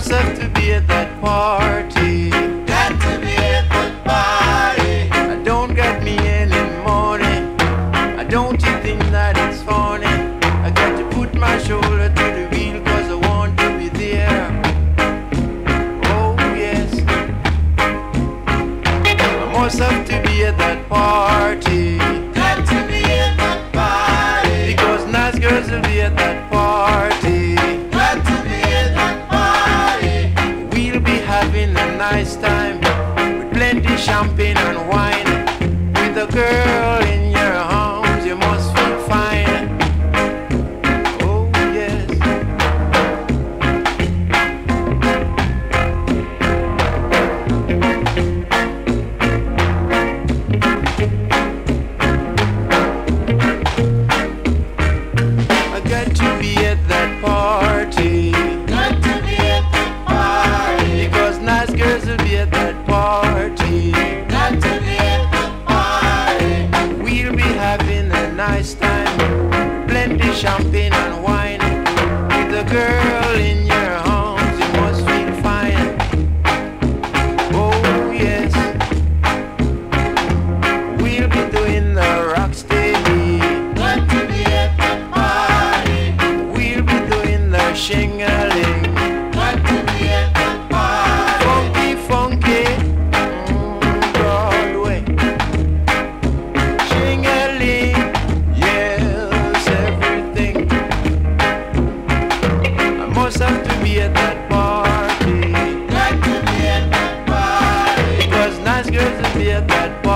must have to be at that party. Got to be at the party. Don't get me any money. Don't you think that it's funny? I got to put my shoulder to the wheel 'cause I want to be there. Oh yes, I must have to be at that party. Got to be at the party. Because nice girls will be at that party. Got to be at the party. We'll be having a nice time with plenty champagne and wine. With a girl in your arms, you must feel fine. Oh yes. I got to be at that party. Got to be at the party. Because nice girls will be at that party. Got to be at the party. We'll be having a nice time, plenty champagne and wine. With a girl in your arms, you must feel fine. Oh yes, we'll be doing the rock steady. Got to be at the party. We'll be doing the shingling. Got to be at the party. Funky, funky, Broadway. Shingling, yes, everything. I must have to be at that party. Got to be at the party. Because nice girls will be at that party.